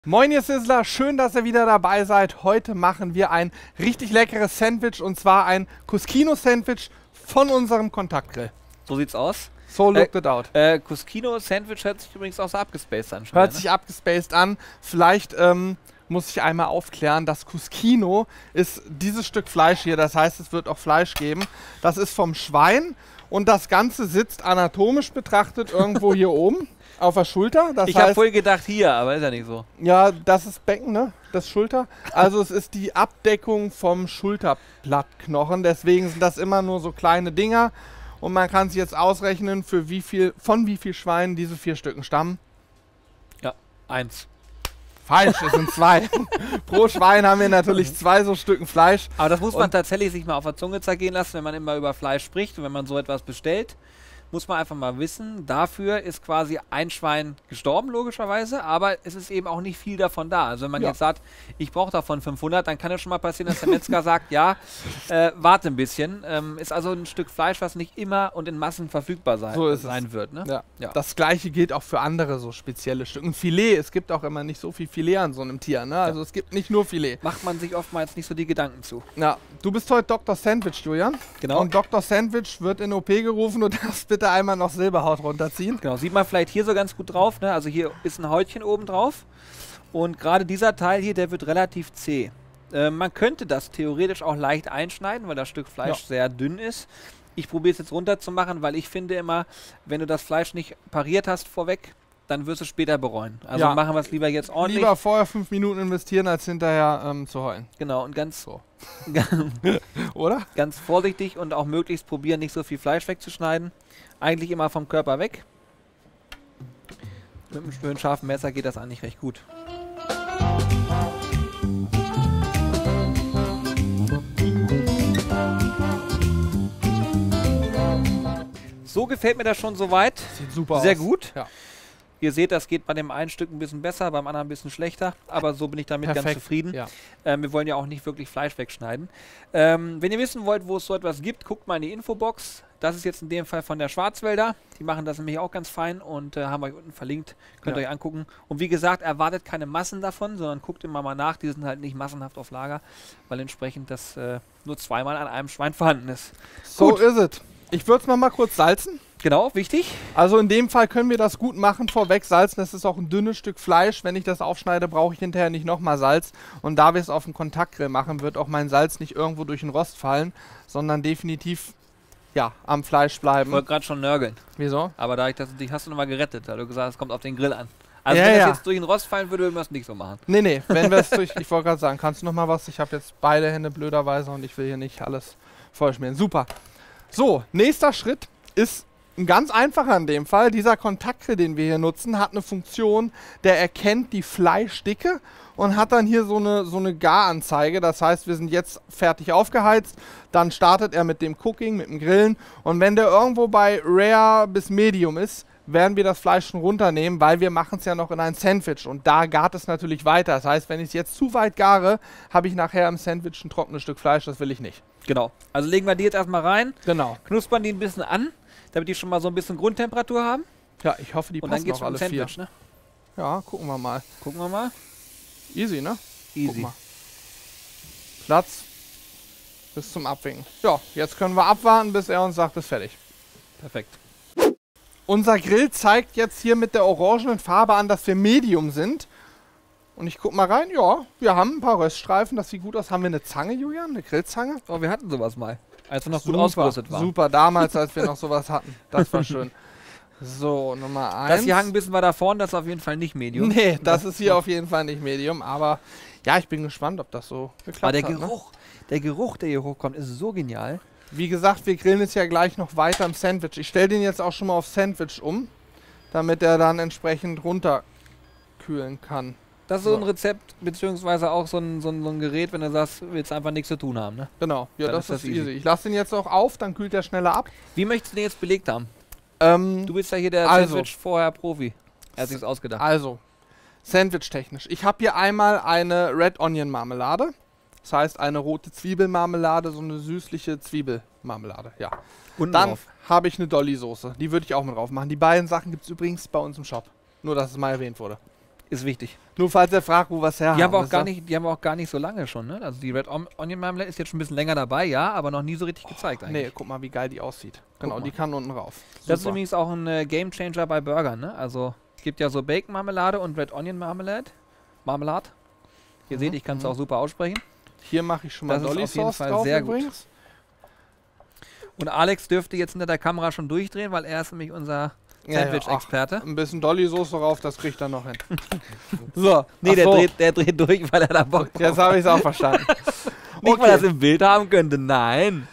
Moin ihr Sizzler, schön, dass ihr wieder dabei seid. Heute machen wir ein richtig leckeres Sandwich und zwar ein Cuscino-Sandwich von unserem Kontaktgrill. So sieht's aus. So looked it out. Cuscino-Sandwich hört sich übrigens auch so abgespaced an. Hört sich abgespaced an. Vielleicht muss ich einmal aufklären, das Cuscino ist dieses Stück Fleisch hier. Das heißt, es wird auch Fleisch geben. Das ist vom Schwein und das Ganze sitzt anatomisch betrachtet irgendwo hier oben. Auf der Schulter. Das ich habe heißt, voll gedacht hier, aber ist ja nicht so. Ja, das ist Becken, ne? Das Schulter. Also es ist die Abdeckung vom Schulterblattknochen. Deswegen sind das immer nur so kleine Dinger. Und man kann sich jetzt ausrechnen, von wie viel Schweinen diese 4 Stücken stammen. Ja, 1. Falsch, es sind 2. Pro Schwein haben wir natürlich 2 so Stücken Fleisch. Aber das muss man tatsächlich sich mal auf der Zunge zergehen lassen, wenn man immer über Fleisch spricht und wenn man so etwas bestellt. Muss man einfach mal wissen, dafür ist quasi ein Schwein gestorben, logischerweise, aber es ist eben auch nicht viel davon da. Also wenn man jetzt sagt, ich brauche davon 500, dann kann es schon mal passieren, dass der Metzger sagt, ja, warte ein bisschen. Ist also ein Stück Fleisch, was nicht immer und in Massen verfügbar sein wird. Ne? Ja. Ja. Das gleiche gilt auch für andere so spezielle Stücke. Ein Filet, es gibt auch immer nicht so viel Filet an so einem Tier. Ne? Also es gibt nicht nur Filet. Macht man sich oftmals nicht so die Gedanken zu. Ja, du bist heute Dr. Sandwich, Julian. Genau. Und Dr. Sandwich wird in OP gerufen und darfst bitte einmal noch Silberhaut runterziehen. Genau, sieht man vielleicht hier so ganz gut drauf, ne? Also hier ist ein Häutchen oben drauf und gerade dieser Teil hier, der wird relativ zäh. Man könnte das theoretisch auch leicht einschneiden, weil das Stück Fleisch sehr dünn ist. Ich probiere es jetzt runter zu machen, weil ich finde immer, wenn du das Fleisch nicht pariert hast vorweg, dann wirst du es später bereuen. Also machen wir es lieber jetzt ordentlich. Lieber vorher 5 Minuten investieren, als hinterher zu heulen. Genau, und ganz so. Oder? Ganz vorsichtig und auch möglichst probieren, nicht so viel Fleisch wegzuschneiden. Eigentlich immer vom Körper weg. Mit einem schönen scharfen Messer geht das eigentlich recht gut. So gefällt mir das schon soweit. Sieht super aus. Sehr gut. Ja. Ihr seht, das geht bei dem einen Stück ein bisschen besser, beim anderen ein bisschen schlechter. Aber so bin ich damit ganz zufrieden. Ja. Wir wollen ja auch nicht wirklich Fleisch wegschneiden. Wenn ihr wissen wollt, wo es so etwas gibt, guckt mal in die Infobox. Das ist jetzt in dem Fall von der Schwarzwälder. Die machen das nämlich auch ganz fein und haben euch unten verlinkt. Könnt ihr euch angucken. Und wie gesagt, erwartet keine Massen davon, sondern guckt immer mal nach. Die sind halt nicht massenhaft auf Lager, weil entsprechend das nur 2-mal an einem Schwein vorhanden ist. So ist es. Ich würde es noch mal kurz salzen. Genau, wichtig. Also in dem Fall können wir das gut machen, vorweg salzen. Das ist auch ein dünnes Stück Fleisch. Wenn ich das aufschneide, brauche ich hinterher nicht nochmal Salz. Und da wir es auf dem Kontaktgrill machen, wird auch mein Salz nicht irgendwo durch den Rost fallen, sondern definitiv am Fleisch bleiben. Ich wollte gerade schon nörgeln. Wieso? Aber da dich hast du nochmal gerettet, weil du gesagt hast, es kommt auf den Grill an. Also wenn das jetzt durch den Rost fallen würde, würden wir es nicht so machen. Nee, wenn wir es durch... Ich wollte gerade sagen, kannst du nochmal was? Ich habe jetzt beide Hände blöderweise und ich will hier nicht alles vollschmieren. Super. So, nächster Schritt ist ein ganz einfacher in dem Fall. Dieser Kontaktgrill, den wir hier nutzen, hat eine Funktion, der erkennt die Fleischdicke und hat dann hier so eine Garanzeige. Das heißt, wir sind jetzt fertig aufgeheizt. Dann startet er mit dem Cooking, mit dem Grillen. Und wenn der irgendwo bei Rare bis Medium ist, werden wir das Fleisch schon runternehmen, weil wir machen es ja noch in ein Sandwich. Und da gart es natürlich weiter. Das heißt, wenn ich es jetzt zu weit gare, habe ich nachher im Sandwich ein trockenes Stück Fleisch. Das will ich nicht. Genau. Also legen wir die jetzt erstmal rein. Genau. Knuspern die ein bisschen an, damit die schon mal so ein bisschen Grundtemperatur haben. Ja, ich hoffe, die passen auch alle 4. Ne? Ja, gucken wir mal. Gucken wir mal. Easy, ne? Easy. Platz bis zum Abwinken. Ja, jetzt können wir abwarten, bis er uns sagt, ist fertig. Perfekt. Unser Grill zeigt jetzt hier mit der orangenen Farbe an, dass wir Medium sind. Und ich guck mal rein. Ja, wir haben ein paar Röststreifen. Das sieht gut aus. Haben wir eine Zange, Julian? Eine Grillzange? Oh, wir hatten sowas mal. Als wir noch gut ausgerüstet waren. Super, damals, als wir noch sowas hatten. Das war schön. So, Nummer 1. Das hier hang ein bisschen weiter vorne, das ist auf jeden Fall nicht Medium. Nee, das ist hier auf jeden Fall nicht Medium. Aber ja, ich bin gespannt, ob das so geklappt hat. Der Geruch, der hier hochkommt, ist so genial. Wie gesagt, wir grillen es ja gleich noch weiter im Sandwich. Ich stelle den jetzt auch schon mal auf Sandwich um, damit er dann entsprechend runterkühlen kann. Das ist so ein Rezept, beziehungsweise auch so ein Gerät, wenn du sagst, willst einfach nichts zu tun haben, ne? Genau, ja, das ist easy. Ich lasse den jetzt auch auf, dann kühlt der schneller ab. Wie möchtest du den jetzt belegt haben? Du bist ja hier der Sandwich-Vorher-Profi. Er hat sich's ausgedacht. Also, Sandwich-technisch. Ich habe hier einmal eine Red Onion Marmelade. Das heißt, eine rote Zwiebelmarmelade, so eine süßliche Zwiebelmarmelade, ja. Und dann habe ich eine Dolly-Soße. Die würde ich auch mit drauf machen. Die beiden Sachen gibt es übrigens bei uns im Shop. Nur, dass es mal erwähnt wurde. Ist wichtig. Nur falls ihr fragt, wo was her Die haben wir auch gar nicht so lange schon, ne? Also die Red Onion Marmalade ist jetzt schon ein bisschen länger dabei, ja, aber noch nie so richtig gezeigt eigentlich. Nee, guck mal, wie geil die aussieht. Genau, die kann unten rauf. Das ist übrigens auch ein Game Changer bei Burgern, ne? Also es gibt ja so Bacon Marmelade und Red Onion Marmalade. Ihr seht, ich kann es auch super aussprechen. Hier mache ich schon mal Dolly Sauce drauf sehr übrigens. Gut. Und Alex dürfte jetzt hinter der Kamera schon durchdrehen, weil er ist nämlich unser Sandwich-Experte. Ein bisschen Dolly-Soße drauf, das kriegt er noch hin. So. Nee, der dreht durch, weil er da Bock drauf hat. Jetzt habe ich es auch verstanden. Nicht, weil er es im Bild haben könnte, nein.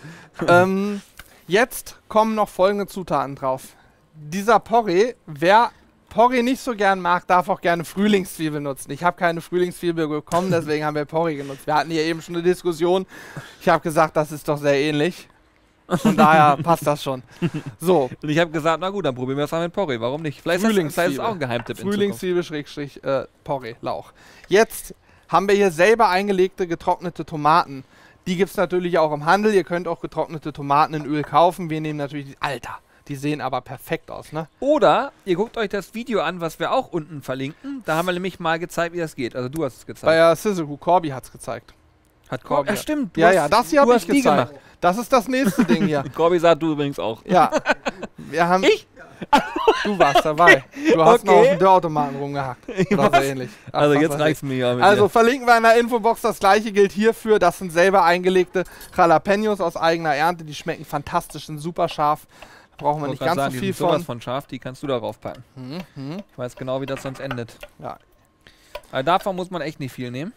Jetzt kommen noch folgende Zutaten drauf. Dieser Porree, wer Porree nicht so gern mag, darf auch gerne Frühlingszwiebel nutzen. Ich habe keine Frühlingszwiebel bekommen, deswegen haben wir Porree genutzt. Wir hatten hier eben schon eine Diskussion. Ich habe gesagt, das ist doch sehr ähnlich. Von daher passt das schon. So. Und ich habe gesagt, na gut, dann probieren wir es mal mit Porree. Warum nicht? Vielleicht ist das auch ein Geheimtipp. Frühlingszwiebel / Porree, Lauch. Jetzt haben wir hier selber eingelegte getrocknete Tomaten. Die gibt es natürlich auch im Handel. Ihr könnt auch getrocknete Tomaten in Öl kaufen. Wir nehmen natürlich Alter, die sehen aber perfekt aus, ne? Oder ihr guckt euch das Video an, was wir auch unten verlinken. Da haben wir nämlich mal gezeigt, wie das geht. Also du hast es gezeigt. Bei Sizzle, Corby hat es gezeigt. Hat Corby? Ja, stimmt. Ja, das hier habe ich gezeigt. Das ist das nächste Ding hier. Corby sagt du übrigens auch. Ja. Wir haben ich? Du warst dabei. Du hast noch auf dem Dörrautomaten rumgehackt. Oder so ähnlich. Ach, also jetzt reicht's mir ja mit Also dir. verlinken wir in der Infobox. Das gleiche gilt hierfür. Das sind selber eingelegte Jalapenos aus eigener Ernte. Die schmecken fantastisch, sind super scharf. Da brauchen wir nicht ganz so viel sowas von scharf, die kannst du darauf packen. Ich weiß genau, wie das sonst endet. Ja. Aber davon muss man echt nicht viel nehmen.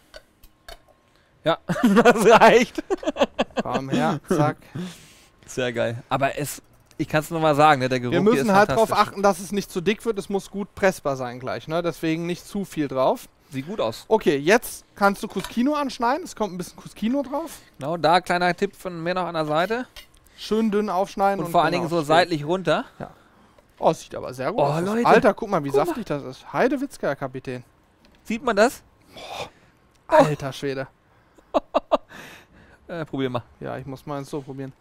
Ja, das reicht. Komm her, zack. Sehr geil. Aber ich kann es nur mal sagen, ne, der Geruch Wir müssen ist halt darauf achten, dass es nicht zu dick wird. Es muss gut pressbar sein gleich, ne? Deswegen nicht zu viel drauf. Sieht gut aus. Okay, jetzt kannst du Cusquino anschneiden. Es kommt ein bisschen Cusquino drauf. Genau, da kleiner Tipp von mir noch an der Seite. Schön dünn aufschneiden. Und vor allen Dingen so seitlich runter. Ja. Oh, sieht aber sehr gut aus. Leute. Alter, guck mal, wie saftig das ist. Heidewitzka, Herr Kapitän. Sieht man das? Alter Schwede. Probier mal. Ja, ich muss mal so probieren.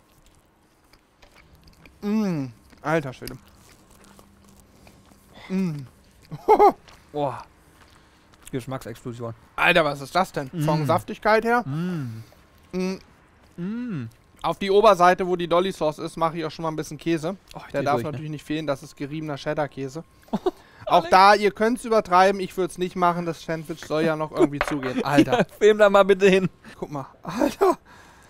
Alter Schwede. Boah. Geschmacksexplosion. Alter, was ist das denn? Von Saftigkeit her. Auf die Oberseite, wo die Dolly Sauce ist, mache ich auch schon mal ein bisschen Käse. Der darf natürlich nicht fehlen. Das ist geriebener Cheddar-Käse. Auch da, ihr könnt es übertreiben. Ich würde es nicht machen. Das Sandwich soll ja noch irgendwie zugehen. Alter. Ja, film da mal bitte hin. Guck mal. Alter.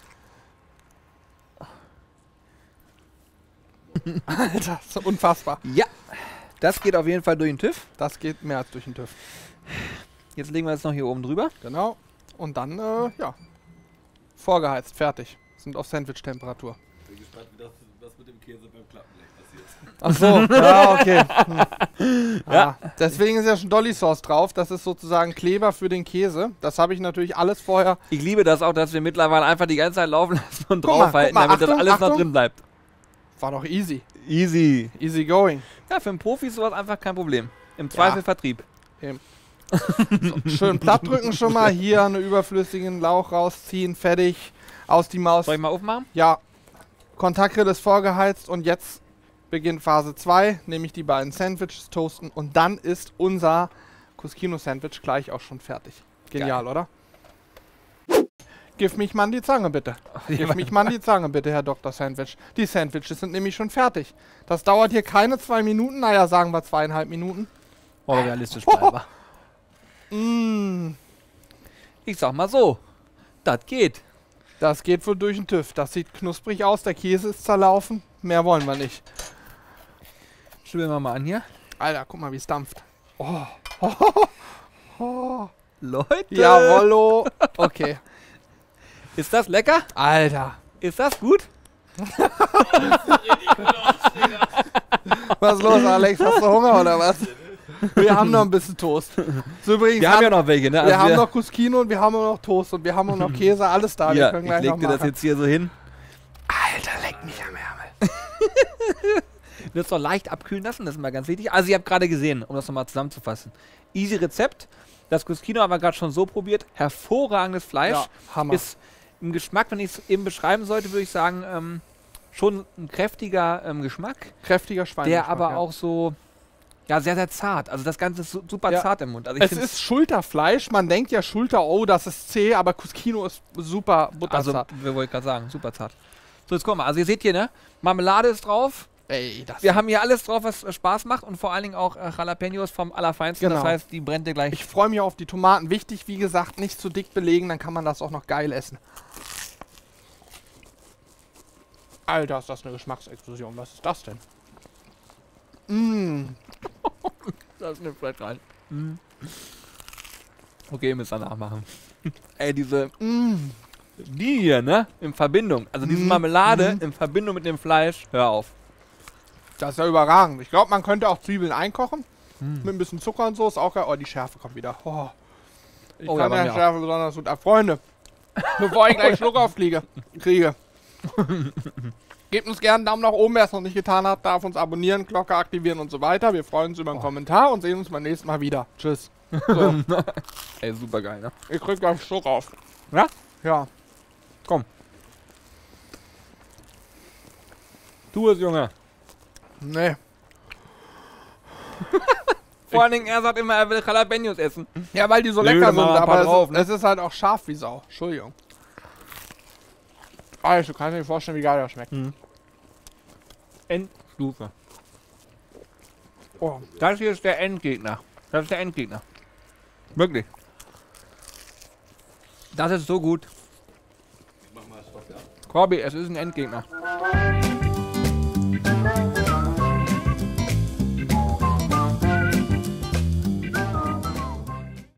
Alter, so unfassbar. Ja, das geht auf jeden Fall durch den TÜV. Das geht mehr als durch den TÜV. Jetzt legen wir das noch hier oben drüber. Genau. Und dann, ja. Vorgeheizt, fertig. Sind auf Sandwich-Temperatur. Ich bin gespannt, wie das mit dem Käse beim Klappenblech passiert. Ach so, ja, okay. Ja. Deswegen ist ja schon Dolly Sauce drauf. Das ist sozusagen Kleber für den Käse. Das habe ich natürlich alles vorher. Ich liebe das auch, dass wir mittlerweile einfach die ganze Zeit laufen lassen und draufhalten, damit das alles noch drin bleibt. War doch easy. Easy. Easy going. Ja, für einen Profi ist sowas einfach kein Problem. Im Zweifel Vertrieb. Eben. So, schön platt drücken schon mal. Hier einen überflüssigen Lauch rausziehen. Fertig. Aus die Maus. Soll ich mal aufmachen? Ja. Kontaktgrill ist vorgeheizt und jetzt beginnt Phase 2, nämlich die beiden Sandwiches toasten und dann ist unser Cusquino-Sandwich gleich auch schon fertig. Genial, geil. Oder? Gib mich mal die Zange, bitte. Gib mich mal die Zange, bitte, Herr Dr. Sandwich. Die Sandwiches sind nämlich schon fertig. Das dauert hier keine 2 Minuten, naja, sagen wir 2,5 Minuten. Aber realistisch bleiben. Ich sag mal so, das geht. Das geht wohl durch den TÜV. Das sieht knusprig aus, der Käse ist zerlaufen. Mehr wollen wir nicht. Schieben wir mal an hier. Alter, guck mal, wie es dampft. Leute! Jawollo! Okay. Ist das lecker? Alter. Ist das gut? Was ist los, Alex? Hast du Hunger oder was? Wir haben noch ein bisschen Toast. So übrigens wir haben ja noch welche, ne? Wir haben noch Cusquino und wir haben auch noch Toast und wir haben auch noch Käse, alles da. Ja, wir können gleich ich leg dir das jetzt hier so hin. Alter, leck mich am Ärmel. Du wirst doch leicht abkühlen lassen, das ist mal ganz wichtig. Also ihr habt gerade gesehen, um das nochmal zusammenzufassen. Easy Rezept. Das Cusquino haben wir gerade schon so probiert. Hervorragendes Fleisch. Ja, Hammer. Ist im Geschmack, wenn ich es eben beschreiben sollte, würde ich sagen, schon ein kräftiger Geschmack. Kräftiger Schweinegeschmack. Der aber auch so, Ja, sehr, sehr zart. Also das Ganze ist super Ja. zart im Mund. Also ich Es find's- ist Schulterfleisch. Man denkt ja Schulter, oh, das ist zäh, aber Cusquino ist super Also, butterzart. wir wollten gerade sagen, super zart. So, jetzt guck mal. Also ihr seht hier, ne? Marmelade ist drauf. Ey, das Wir haben hier alles drauf, was Spaß macht und vor allen Dingen auch Jalapenos vom Allerfeinsten. Genau. Das heißt, die brennt ihr gleich. Ich freue mich auf die Tomaten. Wichtig, wie gesagt, nicht zu dick belegen, dann kann man das auch noch geil essen. Alter, ist das eine Geschmacksexplosion. Was ist das denn? Mmh. Das nimmt vielleicht rein. Okay, müsst ihr nachmachen. Ey, diese... Die hier, ne? In Verbindung. Also diese Marmelade in Verbindung mit dem Fleisch. Hör auf. Das ist ja überragend. Ich glaube, man könnte auch Zwiebeln einkochen. Mit ein bisschen Zucker und so. Ist auch geil. Oh, die Schärfe kommt wieder. Oh. Ich Oh, kann ja, bei ja mir Schärfe besonders gut ab. Freunde, bevor ich gleich Schluck aufkriege, gebt uns gerne einen Daumen nach oben. Wer es noch nicht getan hat, darf uns abonnieren, Glocke aktivieren und so weiter. Wir freuen uns über einen Kommentar und sehen uns beim nächsten Mal wieder. Tschüss. So, Ey, super geil, ne? ich krieg gleich Schluck auf. Ja? Ja. Komm. Tu es, Junge. Nee. Vor allen Dingen, er sagt immer, er will Jalapenos essen. Ja, weil die so Nö, lecker da sind, machen wir ein paar aber drauf, ne? es ist halt auch scharf wie Sau. Entschuldigung. Alter, du kannst dir nicht vorstellen, wie geil das schmeckt. Endstufe. Oh. Das hier ist der Endgegner. Das ist der Endgegner. Wirklich. Das ist so gut. Ich mach mal Stopp, ja. Corby, es ist ein Endgegner.